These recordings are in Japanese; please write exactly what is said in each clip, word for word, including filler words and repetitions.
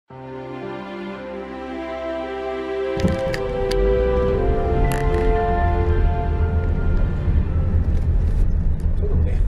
そうでもね。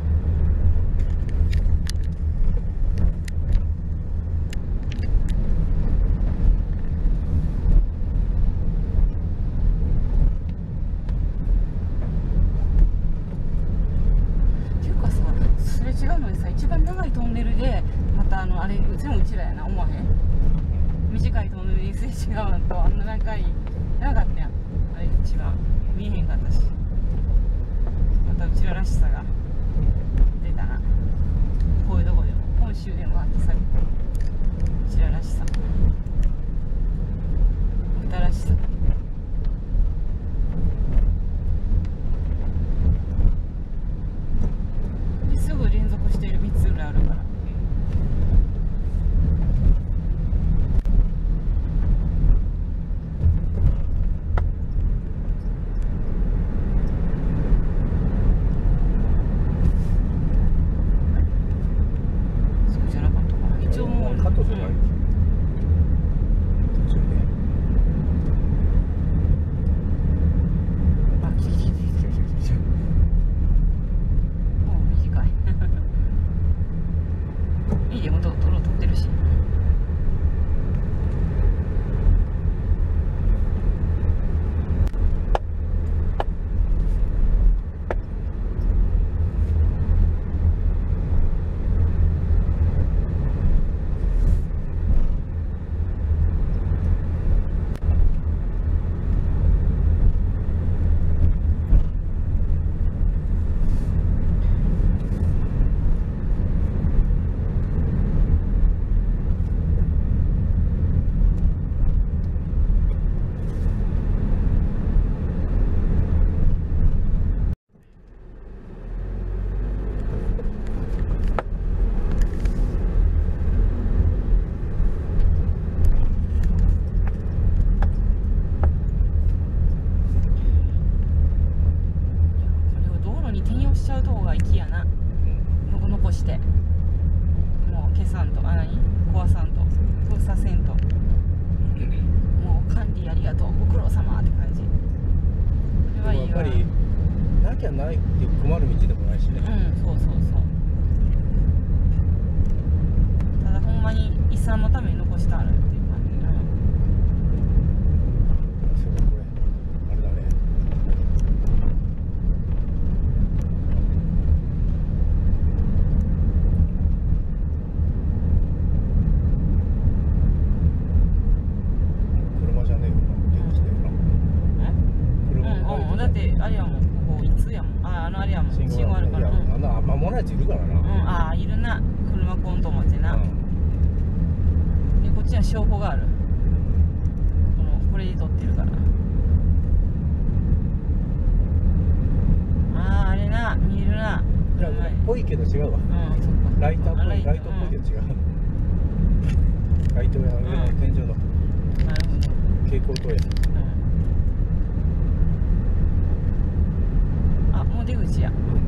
っていうかさ、それ違うのにさ、一番長いトンネルでまたあのあれうちもうちらやな思わへん。短いトンネルにすれ違うのとあんな長い長かったやん。あれ一番見えへんかったし、またうちららしさが出たな。こういうとこでも本州でも発揮されてうちららしさ、歌らしさ。ですぐ連続しているみっつぐらいあるから。そうじゃなかったかな。一応もうカットする前に。途中で。 あ、キリキリキリキリ。もう短い。いいでもどう撮ろう撮ってるし。しちゃうとこが粋やな。の残してもう消さんと、あ、何壊さんと封鎖せんと、もう管理ありがとうご苦労様って感じ。これはいいわ。 やっぱりなきゃないって困る道でもないしね。 うん、そうそうそう。ただほんまに遺産のために残してあるっていう感じ。 そうこれあれだね。車じゃねえよな、電気だよな。車うんうん、だってあれやもん、ここいつやもん、あ、あのあれやもん、信号あるから。 いや、あんな間もないやついるからな。 うん、ああ、いるな、車コンと思ってな。で、こっちには証拠がある。この、これで撮ってるから。ああ、あれな、見えるな。 いや、ぽいけど違うわ。 うん、そっか。 ライターっぽい、 ライライトっぽいけど違う。ライトや上の天井のなるほど。 蛍光灯や。 うん。あ、もう出口や。